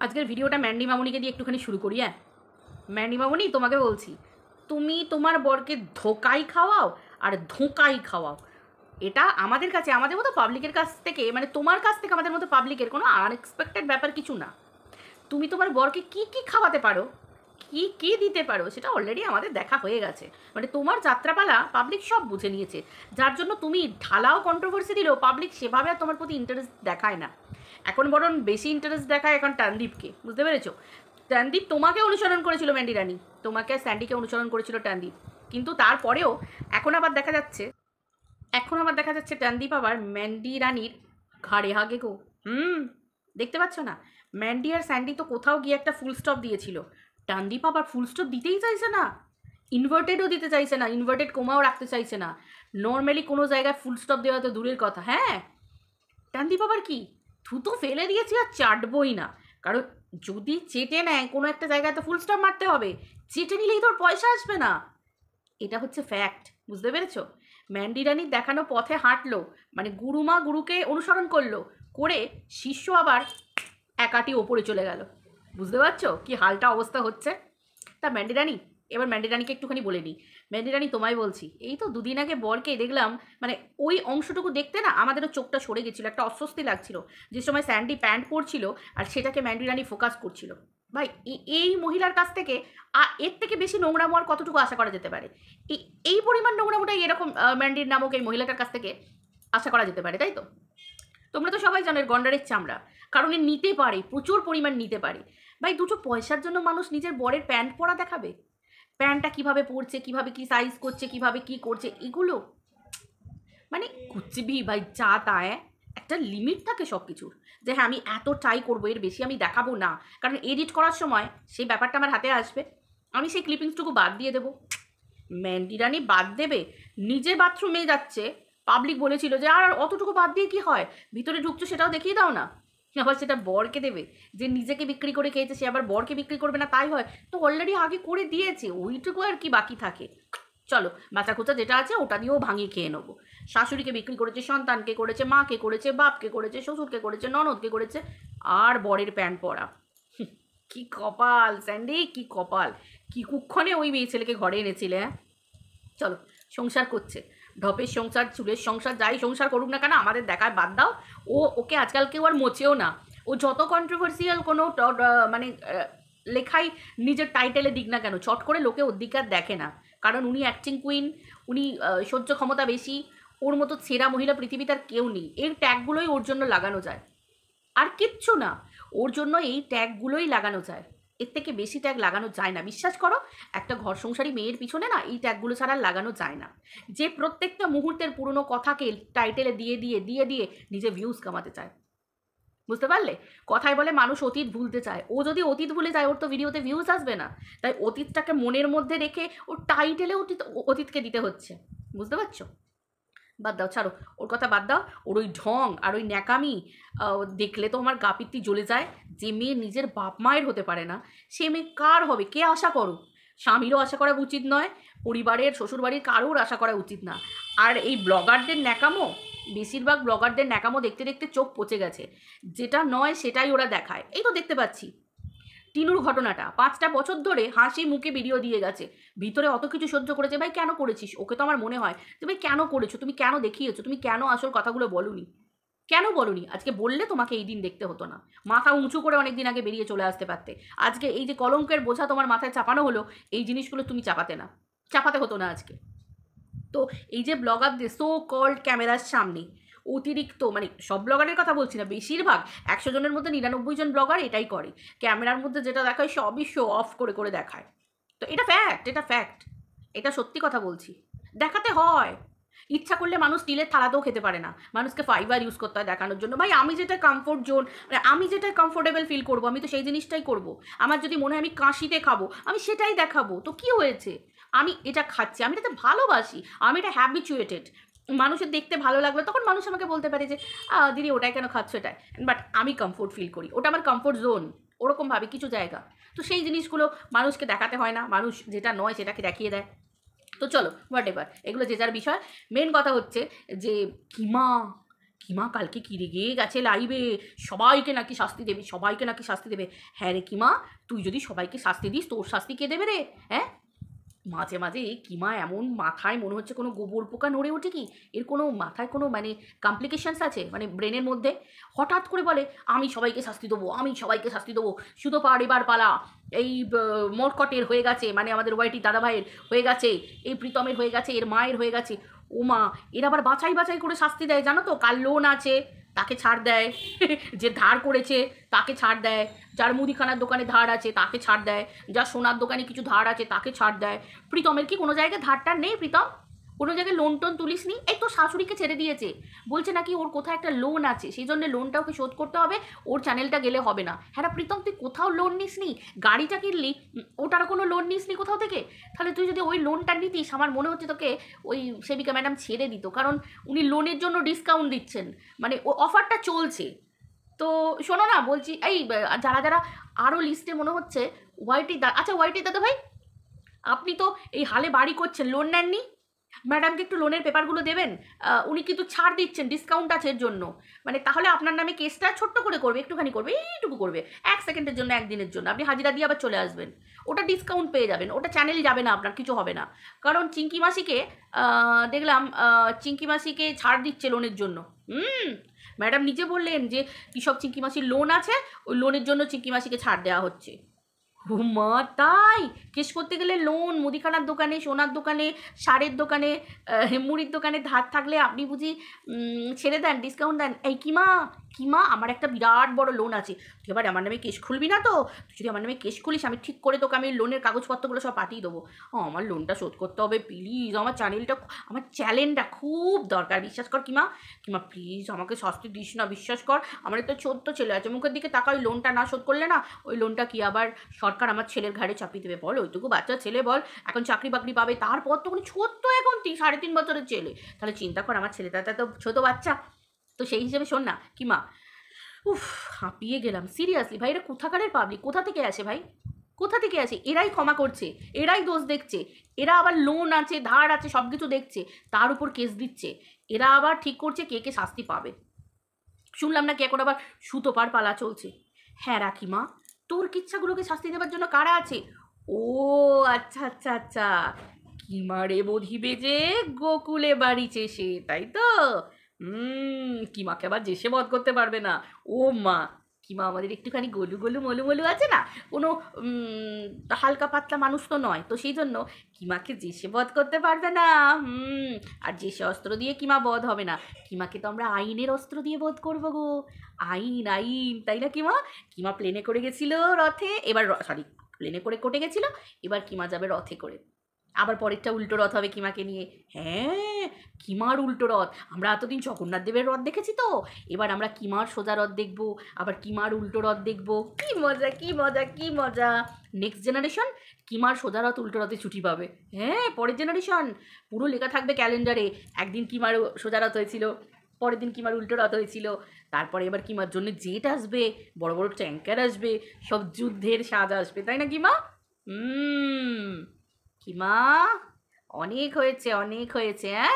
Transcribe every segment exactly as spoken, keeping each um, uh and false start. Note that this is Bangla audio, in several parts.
আজকের ভিডিওটা ম্যান্ডি মামুনিকে দিয়ে একটুখানি শুরু করি। হ্যাঁ, ম্যান্ডি মামুনি, তোমাকে বলছি, তুমি তোমার বরকে ধোকাই খাওয়াও আর ধোঁকাই খাওয়াও। এটা আমাদের কাছে, আমাদের মতো পাবলিকের কাছ থেকে, মানে তোমার কাছ থেকে আমাদের মতো পাবলিকের কোনো আনএক্সপেক্টেড ব্যাপার কিছু না। তুমি তোমার বরকে কি কি খাওয়াতে পারো, কি কি দিতে পারো, সেটা অলরেডি আমাদের দেখা হয়ে গেছে। মানে তোমার যাত্রাপালা পাবলিক সব বুঝে নিয়েছে, যার জন্য তুমি ঢালাও কন্ট্রোভার্সি দিলেও পাবলিক সেভাবে আর তোমার প্রতি ইন্টারেস্ট দেখায় না। এখন বরং বেশি ইন্টারেস্ট দেখায় এখন টানদীপকে, বুঝতে পেরেছো? টানদীপ তোমাকে অনুসরণ করেছিল ম্যান্ডি রানী, তোমাকে আর স্যান্ডিকে অনুসরণ করেছিল টানদীপ, কিন্তু তারপরেও এখন আবার দেখা যাচ্ছে এখন আবার দেখা যাচ্ছে টানদীপ আবার ম্যান্ডি রানীর ঘাড়ে হাগে গো। হুম, দেখতে পাচ্ছ না? ম্যান্ডি আর স্যান্ডি তো কোথাও গিয়ে একটা ফুল স্টপ দিয়েছিল, টানদীপ আবার ফুল স্টপ দিতেই চাইছে না, ইনভার্টেডও দিতে চাইছে না, ইনভার্টেড কোমাও রাখতে চাইছে না। নর্মালি কোনো জায়গায় ফুল স্টপ দেওয়া তো দূরের কথা, হ্যাঁ, টানদীপ আবার কি থুতো ফেলে দিয়েছি আর চাটবই না। কারণ যদি চেটে নেয় কোনো একটা জায়গায় তো ফুল স্টপ মারতে হবে, চেটে নিলেই তোর পয়সা আসবে না। এটা হচ্ছে ফ্যাক্ট, বুঝতে পেরেছো? ম্যান্ডি রানী দেখানো পথে হাঁটলো, মানে গুরুমা গুরুকে অনুসরণ করলো, করে শিষ্য আবার একাটি ওপরে চলে গেল। বুঝতে পারছো কি হালটা অবস্থা হচ্ছে? তা ম্যান্ডি রানী, এবার ম্যান্ডি রানীকে একটুখানি বলে নিই। ম্যান্ডি রানী, তোমায় বলছি, এই তো দুদিন আগে বরকে দেখলাম, মানে ওই অংশটুকু দেখতে না আমাদেরও চোখটা সরে গেছিলো, একটা অস্বস্তি লাগছিল যে সময় স্যান্ডি প্যান্ট পরছিল আর সেটাকে ম্যান্ডি রানী ফোকাস করছিল। ভাই, এই মহিলার কাছ থেকে আর এর থেকে বেশি নোংরামো আর কতটুকু আশা করা যেতে পারে? এই এই পরিমাণ নোংরামোটাই এরকম ম্যান্ডির নামক এই মহিলাটার কাছ থেকে আশা করা যেতে পারে, তাই তো? তোমরা তো সবাই জানো এর গন্ডারের চামড়া, কারণ এ নিতে পারে, প্রচুর পরিমাণ নিতে পারে। ভাই, দুটো পয়সার জন্য মানুষ নিজের বরের প্যান্ট পরা দেখাবে? প্যান্টটা কিভাবে পরছে, কিভাবে কি সাইজ করছে, কিভাবে কি করছে, এগুলো মানে কুচবি ভাই, যা তা। একটা লিমিট থাকে সব কিছুর, যে হ্যাঁ আমি এত ট্রাই করবো, এর বেশি আমি দেখাবো না, কারণ এডিট করার সময় সেই ব্যাপারটা আমার হাতে আসবে, আমি সেই ক্লিপিংসটুকু বাদ দিয়ে দেবো। ম্যান্ডি রানী বাদ দেবে? নিজে বাথরুমে যাচ্ছে, পাবলিক বলেছিল যে আর অতটুকু বাদ দিয়ে কি হয়, ভিতরে ঢুকছো সেটাও দেখিয়ে দাও না, আবার সেটা বরকে দেবে? যে নিজেকে বিক্রি করে খেয়েছে সে আবার বরকে বিক্রি করবে না তাই হয়? তো অলরেডি আগে করে দিয়েছে, ওইটুকু আর কি বাকি থাকে? চলো, বাঁচা খোঁচা যেটা আছে ওটা দিয়েও ভাঙিয়ে খেয়ে নেবো। শাশুড়িকে বিক্রি করেছে, সন্তানকে করেছে, মাকে করেছে, বাপকে করেছে, শ্বশুরকে করেছে, ননদকে করেছে, আর বরের প্যান্ট পরা। কি কপাল স্যান্ডি, কি কপাল! কি কুক্ষণে ওই মেয়ে ছেলেকে ঘরে এনেছিলে? হ্যাঁ, চলো, সংসার করছে, ঢপের সংসার, চুলের সংসার, যাই সংসার করুক না কেন আমাদের দেখায় বাদ দাও। ও ওকে আজকাল কেউ আর মোচেও না। ও যত কন্ট্রোভার্সিয়াল কোনো মানে লেখাই নিজের টাইটেলে দিক না কেন, চট করে লোকে ওর দিকে আর দেখে না, কারণ উনি অ্যাক্টিং কুইন, উনি সহ্য ক্ষমতা বেশি, ওর মতো ছেঁড়া মহিলা পৃথিবীতে আর কেউ নেই। এর ট্যাগগুলোই ওর জন্য লাগানো যায়, আর কিচ্ছু না। ওর জন্য এই ট্যাগগুলোই লাগানো যায়, এর থেকে বেশি ট্যাগ লাগানো যায় না, বিশ্বাস করো। একটা ঘর সংসারী মেয়ের পিছনে না এই ট্যাগগুলো ছাড়া লাগানো যায় না, যে প্রত্যেকটা মুহূর্তের পুরনো কথাকে টাইটেলে দিয়ে দিয়ে দিয়ে দিয়ে নিজে ভিউজ কামাতে চায়। বুঝতে পারলে? কথায় বলে মানুষ অতীত ভুলতে চায়, ও যদি অতীত ভুলে যায় ওর তো ভিডিওতে ভিউজ আসবে না, তাই অতীতটাকে মনের মধ্যে রেখে ওর টাইটেলে অতীত অতীতকে দিতে হচ্ছে। বুঝতে পারছো? বাদ দাও, ছাড়ো, ওর কথা বাদ দাও। ওর ওই ঢং আর ওই ন্যাকামি দেখলে তো আমার গা পিত্তি জ্বলে যায়। যে মেয়ে নিজের বাপ মায়ের হতে পারে না, সে মেয়ে কার হবে? কে আশা করো? স্বামীরও আশা করা উচিত নয়, পরিবারের শ্বশুরবাড়ির কারোর আশা করা উচিত না। আর এই ব্লগারদের ন্যাকামো, বেশিরভাগ ব্লগারদের ন্যাকামো দেখতে দেখতে চোখ পচে গেছে, যেটা নয় সেটাই ওরা দেখায়। এই তো দেখতে পাচ্ছি টিনুর ঘটনাটা, পাঁচটা বছর ধরে হাসি মুখে ভিডিও দিয়ে গেছে, ভিতরে অত কিছু সহ্য করেছে। ভাই কেন করেছিস? ওকে তো আমার মনে হয় যে ভাই কেন করেছো, তুমি কেন দেখিয়েছো, তুমি কেন আসল কথাগুলো বলুনি, কেন বলুনি? আজকে বললে তোমাকে এই দিন দেখতে হতো না, মাথা উঁচু করে অনেক দিন আগে বেরিয়ে চলে আসতে পারতে। আজকে এই যে কলঙ্কের বোঝা তোমার মাথায় চাপানো হলো, এই জিনিসগুলো তুমি চাপাতে না, চাপাতে হতো না আজকে। তো এই যে ব্লগারদের সো কল্ড ক্যামেরার সামনে অতিরিক্ত, মানে সব ব্লগারের কথা বলছি না, বেশিরভাগ একশো জনের মধ্যে নিরানব্বই জন ব্লগার এটাই করে, ক্যামেরার মধ্যে যেটা দেখায় সবই শো অফ করে করে দেখায়। তো এটা ফ্যাক্ট, এটা ফ্যাক্ট, এটা সত্যি কথা বলছি, দেখাতে হয়। ইচ্ছা করলে মানুষ স্টিলের থালাতেও খেতে পারে না, মানুষকে ফাইবার ইউজ করতে হয় দেখানোর জন্য। ভাই আমি যেটা কমফোর্ট জোন, মানে আমি যেটা কমফোর্টেবল ফিল করবো আমি তো সেই জিনিসটাই করব। আমার যদি মনে হয় আমি কাশিতে খাবো, আমি সেটাই দেখাবো, তো কি হয়েছে? আমি এটা খাচ্ছি, আমি এটাতে ভালোবাসি, আমি এটা হ্যাবিচুয়েটেড। মানুষের দেখতে ভালো লাগবে তখন মানুষ আমাকে বলতে পারে যে দিদি ওটাই কেন খাচ্ছ এটাই, বাট আমি কমফোর্ট ফিল করি, ওটা আমার কমফোর্ট জোন, ওরকমভাবে কিছু জায়গা। তো সেই জিনিসগুলো মানুষকে দেখাতে হয় না, মানুষ যেটা নয় সেটাকে দেখিয়ে দেয়। তো চলো হোয়াট এভার, এগুলো যে যার বিষয়। মেন কথা হচ্ছে যে কিমা কিমা কালকে কি রেগে গেছে লাইভে, সবাইকে নাকি শাস্তি দেবে, সবাইকে নাকি শাস্তি দেবে। হ্যাঁ রে কিমা, তুই যদি সবাইকে শাস্তি দিস তোর শাস্তি কে দেবে রে? হ্যাঁ, মাঝে মাঝে কিমা এমন মাথায় মনে হচ্ছে কোনো গোবর পোকা নড়ে ওঠে কি, এর কোনো মাথায় কোনো মানে কমপ্লিকেশনস আছে মানে ব্রেনের মধ্যে। হঠাৎ করে বলে আমি সবাইকে শাস্তি দেবো, আমি সবাইকে শাস্তি দেবো, শুধু পার এবার পালা, এই মরকটের হয়ে গেছে মানে আমাদের ওয়াইটি দাদা ভাইয়ের হয়ে গেছে, এই প্রীতমের হয়ে গেছে, এর মায়ের হয়ে গেছে। ও মা, এর আবার বাছাই বাছাই করে শাস্তি দেয় জানো তো। কার লোন আছে তাকে ছাড় দেয়, যে ধার করেছে তাকে ছাড় দেয়, যার মুদিখানার দোকানে ধার আছে তাকে ছাড় দেয়, যার সোনার দোকানে কিছু ধার আছে তাকে ছাড় দেয়। প্রীতমের কি কোনো জায়গায় ধারটার নেই? প্রীতম কোনো জায়গায় লোন টোন তুলিস নি? এই তো শাশুড়িকে ছেড়ে দিয়েছে, বলছে নাকি ওর কোথাও একটা লোন আছে, সেই জন্য লোনটা ওকে শোধ করতে হবে, ওর চ্যানেলটা গেলে হবে না। হ্যাঁ প্রীতম, তুই কোথাও লোন নিস নি? গাড়িটা কিনলি, ওটার কোনো লোন নিস নি কোথাও থেকে? তাহলে তুই যদি ওই লোনটা নিতিস, আমার মনে হচ্ছে তোকে ওই সেবিকা ম্যাডাম ছেড়ে দিত, কারণ উনি লোনের জন্য ডিসকাউন্ট দিচ্ছেন, মানে ও অফারটা চলছে। তো শোনো না, বলছি এই যারা যারা আরও লিস্টে মনে হচ্ছে ওয়াইটি দা, আচ্ছা ওয়াইটি দাদা ভাই, আপনি তো এই হালে বাড়ি করছেন, লোন নেননি, ম্যাডামকে একটু লোনের পেপারগুলো দেবেন। উনি কিন্তু ছাড় দিচ্ছেন, ডিসকাউন্ট আছে এর জন্য, মানে তাহলে আপনার নামে কেসটা ছোট্ট করে করবে, একটুখানি করবে, এইটুকু করবে, এক সেকেন্ডের জন্য, একদিনের জন্য, আপনি হাজিরা দিয়ে আবার চলে আসবেন, ওটা ডিসকাউন্ট পেয়ে যাবেন, ওটা চ্যানেল যাবে না আপনার, কিছু হবে না। কারণ চিঙ্কি মাসিকে দেখলাম, চিঙ্কি মাসিকে ছাড় দিচ্ছে লোনের জন্য। হুম, ম্যাডাম নিজে বললেন যে কৃষক চিঙ্কি মাসির লোন আছে, ওই লোনের জন্য চিঙ্কি মাসিকে ছাড় দেওয়া হচ্ছে। মা তাই? কেস করতে গেলে লোন, মুদিখানার দোকানে, সোনার দোকানে, সারের দোকানে, মুড়ির দোকানে ধার থাকলে আপনি বুঝি ছেড়ে দেন, ডিসকাউন্ট দেন? এই কিমা, কিমা আমার একটা বিরাট বড় লোন আছে, তুই এবার আমার নামে কেস খুলবি না তো? তুই যদি আমার নামে কেস খুলিস, আমি ঠিক করে তোকে আমি লোনের কাগজপত্রগুলো সব পাঠিয়ে দেবো। ও আমার লোনটা শোধ করতে হবে প্লিজ, আমার চ্যানেলটা, আমার চ্যানেলটা খুব দরকার, বিশ্বাস কর কিমা, কিমা প্লিজ আমাকে শাস্তি দিস না, বিশ্বাস কর, আমার একটা ছোট্ট ছেলে আছে, মুখের দিকে টাকা, ওই লোনটা না শোধ করলে না, ওই লোনটা কি আবার সরকার আমার ছেলের ঘাড়ে চাপিয়ে দেবে বল? ওইটুকু বাচ্চা ছেলে বল, এখন চাকরি বাকরি পাবে, তারপর তো কোনো ছোট্ট, এখন তিন সাড়ে তিন বছরের ছেলে, তাহলে চিন্তা কর, আমার ছেলেটা তো ছোটো বাচ্চা। তো সেই হিসেবে শোন না কিমা, উফ হাঁপিয়ে গেলাম সিরিয়াসলি ভাই, এরা কোথাকারের পাবলিক, কোথা থেকে আসে ভাই, কোথা থেকে আসে? এরাই ক্ষমা করছে, এরাই দোষ দেখছে, এরা আবার লোন আছে, ধার আছে, সব কিছু দেখছে, তার উপর কেস দিচ্ছে, এরা আবার ঠিক করছে কে কে শাস্তি পাবে। শুনলাম না কি এখন আবার সুতোপার পালা চলছে। হ্যাঁ রাখিমা, তোর কিচ্ছাগুলোকে শাস্তি দেওয়ার জন্য কারা আছে? ও আচ্ছা আচ্ছা আচ্ছা, কিমারে বধিবে যে গোকুলে বাড়িছে সে, তাই তো? হুম, কিমাকে আবার যে সে বধ করতে পারবে না। ও মা, কিমা আমাদের একটুখানি গলু গলু মলু মলু আছে না, কোনো হালকা পাতলা মানুষ তো নয়, তো সেই জন্য কিমাকে যে সে বধ করতে পারবে না। হুম, আর যে সে অস্ত্র দিয়ে কিমা বধ হবে না, কিমাকে তো আমরা আইনের অস্ত্র দিয়ে বধ করবো গো, আইন আইন, তাই না কিমা? কিমা প্লেনে করে গেছিল রথে, এবার সরি প্লেনে করে কোটে গেছিল, এবার কিমা যাবে রথে করে, আবার পরেরটা উল্টো রথ হবে কিমাকে নিয়ে। হ্যাঁ, কিমার উল্টো রথ, আমরা এতদিন জগন্নাথ দেবের রথ দেখেছি তো, এবার আমরা কিমার সোজা রথ দেখবো, আবার কিমার উল্টো রথ দেখবো, কি মজা কি মজা কি মজা। নেক্সট জেনারেশন কিমার সোজা রথ উল্টো রথে ছুটি পাবে। হ্যাঁ, পরের জেনারেশন পুরো লেখা থাকবে ক্যালেন্ডারে, একদিন কিমার সোজা রথ হয়েছিল, পরের দিন কিমার উল্টো রথ হয়েছিল, তারপরে এবার কিমার জন্য জেট আসবে, বড় বড় ট্যাঙ্কার আসবে, সব যুদ্ধের সাজ আসবে, তাই না কিমা? হুম কিমা, অনেক হয়েছে অনেক হয়েছে। হ্যাঁ,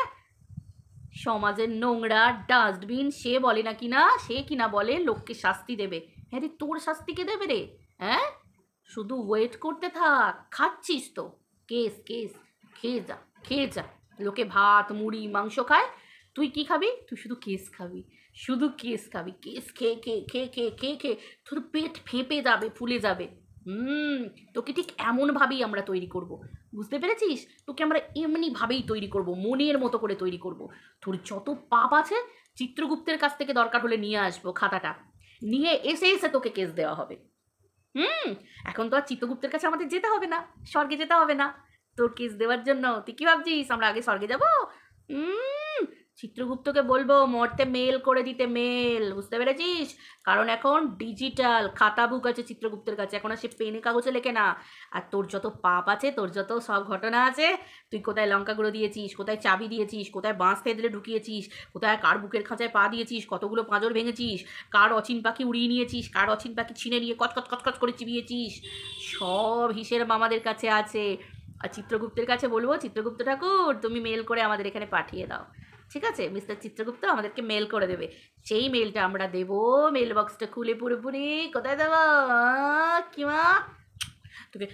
সমাজের নোংরা ডাস্টবিন সে বলে না কিনা, সে কিনা বলে লোককে শাস্তি দেবে। হ্যাঁ রে, তোর শাস্তি কে দেবে রে? হ্যাঁ, শুধু ওয়েট করতে থাক, খাচ্ছিস তো, কেস কেস, খেয়ে যা খেয়ে যা, লোকে ভাত মুড়ি মাংস খায়, তুই কি খাবি? তুই শুধু কেস খাবি, শুধু কেস খাবি, কেস খেয়ে খেয়ে খেয়ে খেয়ে খেয়ে খেয়ে তোর পেট ফেঁপে যাবে, ফুলে যাবে। হুম, তোকে ঠিক এমনভাবেই আমরা তৈরি করব, বুঝতে পেরেছিস? তোকে আমরা এমনিভাবেই তৈরি করব, মনের মতো করে তৈরি করব। তোর যত পাপ আছে চিত্রগুপ্তের কাছ থেকে দরকার হলে নিয়ে আসবো খাতাটা, নিয়ে এসে এসে তোকে কেস দেওয়া হবে। হুম, এখন তো আর চিত্রগুপ্তের কাছে আমাদের যেতে হবে না, স্বর্গে যেতে হবে না তোর কেস দেওয়ার জন্য। তুই কি ভাবছিস আমরা আগে স্বর্গে যাবো? হুম, চিত্রগুপ্তকে বলবো মরতে মেল করে দিতে, মেল, বুঝতে পেরেছিস? কারণ এখন ডিজিটাল খাতা বুক আছে চিত্রগুপ্তের কাছে, এখন আর সে পেনে কাগজে লেখে না। আর তোর যত পাপ আছে, তোর যত সব ঘটনা আছে, তুই কোথায় লঙ্কা গুঁড়ো দিয়েছিস, কোথায় চাবি দিয়েছিস, কোথায় বাঁশ থেঁতলে ঢুকিয়েছিস, কোথায় কার বুকের খাঁচায় পা দিয়েছিস, কতগুলো পাঁজর ভেঙেছিস, কার অচিন পাখি উড়িয়ে নিয়েছিস, কার অচিন পাখি ছিনে নিয়ে কচকচ কচকচ করে চিবিয়েছিস, সব হিসেব আমাদের কাছে আছে। আর চিত্রগুপ্তের কাছে বলবো, চিত্রগুপ্ত ঠাকুর তুমি মেল করে আমাদের এখানে পাঠিয়ে দাও। ঠিক আছে? মিস্টার চিত্রগুপ্ত আমাদেরকে মেল করে দেবে, সেই মেলটা আমরা দেবো। মেল বক্সটা খুলে পুরোপুরি কোথায় দেবো? কি মা, তোকে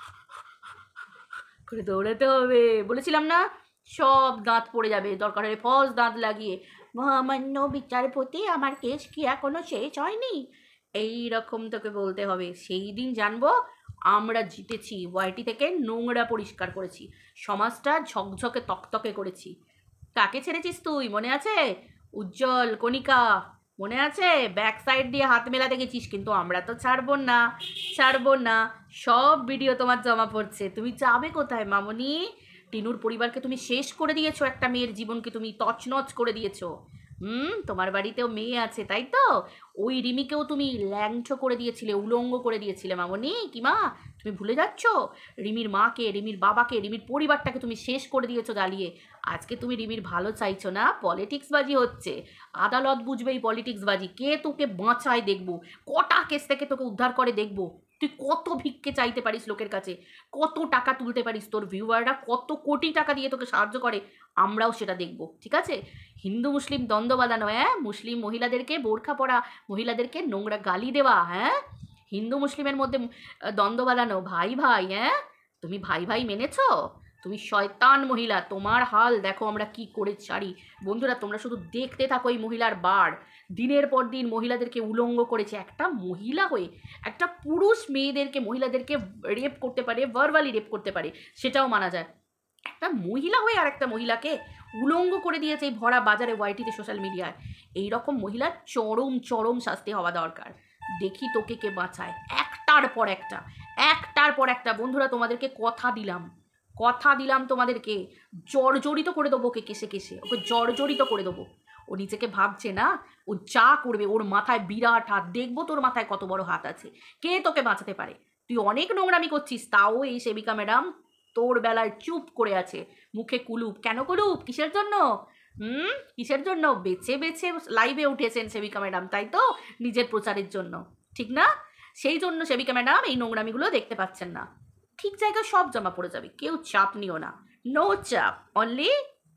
করে দৌড়াতে হবে, বলেছিলাম না? সব দাঁত পড়ে যাবে, দরকার হলে ফলস দাঁত লাগিয়ে, মহামান্য বিচারপতি আমার কেস কি এখনো শেষ হয়নি, এই রকম তোকে বলতে হবে। সেই দিন জানবো আমরা জিতেছি, ওয়াইটি থেকে নোংরা পরিষ্কার করেছি, সমাজটা ঝকঝকে তকতকে করেছি। কাকে ছেড়েছিস তুই মনে আছে? উজ্জ্বল কণিকা মনে আছে? ব্যাক সাইড দিয়ে হাত মেলাতে গেছিস, কিন্তু আমরা তো ছাড়বো না, ছাড়বো না। সব ভিডিও তোমার জমা পড়ছে, তুমি যাবে কোথায় মামনি? টিনুর পরিবারকে তুমি শেষ করে দিয়েছো, একটা মেয়ের জীবনকে তুমি তছনছ করে দিয়েছো। হুম, তোমার বাড়িতেও মেয়ে আছে তাই তো? ওই রিমিকেও তুমি ল্যাংটো করে দিয়েছিলে, উলঙ্গ করে দিয়েছিলে মামনি। কি মা, তুমি ভুলে যাচ্ছ? রিমির মাকে, রিমির বাবাকে, রিমির পরিবারটাকে তুমি শেষ করে দিয়েছো জ্বালিয়ে। আজকে তুমি রিমির ভালো চাইছো না, পলিটিক্সবাজি হচ্ছে। আদালত বুঝবে এই পলিটিক্সবাজি, কে তোকে বাঁচায় দেখবো, কটা কেস থেকে তোকে উদ্ধার করে দেখবো। তুই কত ভিক্ষে চাইতে পারিস লোকের কাছে, কত টাকা তুলতে পারিস, তোর ভিউয়াররা কত কোটি টাকা দিয়ে তোকে সাহায্য করে, আমরাও সেটা দেখবো। ঠিক আছে? হিন্দু মুসলিম দ্বন্দ্ব বাঁধানো, হ্যাঁ? মুসলিম মহিলাদেরকে, বোরখা পরা মহিলাদেরকে নোংরা গালি দেওয়া, হ্যাঁ? হিন্দু মুসলিমের মধ্যে দ্বন্দ্ব বাঁধানো, ভাই ভাই, হ্যাঁ? তুমি ভাই ভাই মেনেছো? তুমি শয়তান মহিলা, তোমার হাল দেখো আমরা কি করে ছাড়ি। বন্ধুরা তোমরা শুধু দেখতে থাকো এই মহিলার বার, দিনের পর দিন মহিলাদেরকে উলঙ্গ করেছে। একটা মহিলা হয়ে একটা পুরুষ মেয়েদেরকে, মহিলাদেরকে রেপ করতে পারে, ভার্বালি রেপ করতে পারে, সেটাও মানা যায়। একটা মহিলা হয়ে আর একটা মহিলাকে উলঙ্গ করে দিয়েছে এই ভরা বাজারে, ওয়াইটিতে, সোশ্যাল মিডিয়ায়। এইরকম মহিলার চরম চরম শাস্তি হওয়া দরকার। দেখি তোকে কে বাঁচায়, একটার পর একটা, একটার পর একটা। বন্ধুরা তোমাদেরকে কথা দিলাম, কথা দিলাম তোমাদেরকে, জর্জরিত করে দেবো ওকে, কেসে কেসে ওকে জর্জরিত করে দেবো। ও নিজেকে ভাবছে না, ও যা করবে, ওর মাথায় বিরাট হাত, দেখবো তোর মাথায় কত বড় হাত আছে, কে তোকে বাঁচাতে পারে। তুই অনেক নোংরামি করছিস, তাও এই সেবিকা ম্যাডাম তোর বেলায় চুপ করে আছে, মুখে কুলুপ। কেন কুলুপ? কিসের জন্য? হুম, কিসের জন্য? বেছে বেছে লাইভে উঠেছেন সেবিকা ম্যাডাম, তাই তো? নিজের প্রচারের জন্য, ঠিক না? সেই জন্য সেবিকা ম্যাডাম এই নোংরামিগুলো দেখতে পাচ্ছেন না। ঠিক জায়গায় সব জমা পড়ে যাবে, কেউ চাপ নিও না, নো চাপ, অনলি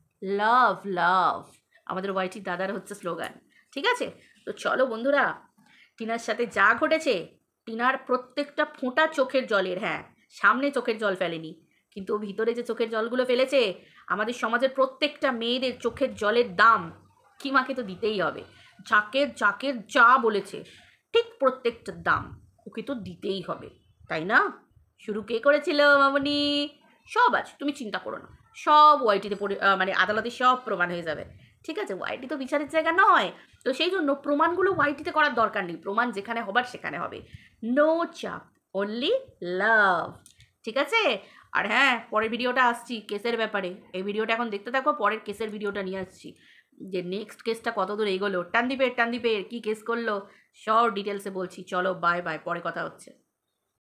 লাভ লাভ। আমাদের ওয়াইটি দাদার হচ্ছে স্লোগান। ঠিক আছে? তো চলো বন্ধুরা, টিনার সাথে যা ঘটেছে, টিনার প্রত্যেকটা ফোঁটা চোখের জলের, হ্যাঁ সামনে চোখের জল ফেলেনি, কিন্তু ভিতরে যে চোখের জলগুলো ফেলেছে, আমাদের সমাজের প্রত্যেকটা মেয়েদের চোখের জলের দাম কিমাকে তো দিতেই হবে। যাকে যাকে যা বলেছে ঠিক প্রত্যেকটার দাম ওকে তো দিতেই হবে, তাই না? শুরু কে করেছিল মামনি? সব আছে, তুমি চিন্তা করো না, সব ওয়াইটিতে পড়ে, মানে আদালতে সব প্রমাণ হয়ে যাবে। ঠিক আছে? ওয়াইটি তো বিচারের জায়গা নয়, তো সেই জন্য প্রমাণগুলো ওয়াইটিতে করার দরকার নেই, প্রমাণ যেখানে হবার সেখানে হবে। নো চাপ, অনলি লাভ। ঠিক আছে? আর হ্যাঁ, পরের ভিডিওটা আসছি কেসের ব্যাপারে, এই ভিডিওটা এখন দেখতে থাকো, পরের কেসের ভিডিওটা নিয়ে আসছি, যে নেক্সট কেসটা কত দূর এগোলো, টানদীপের টানদীপের কী কেস করলো, সব ডিটেলসে বলছি। চলো বাই বাই, পরে কথা হচ্ছে।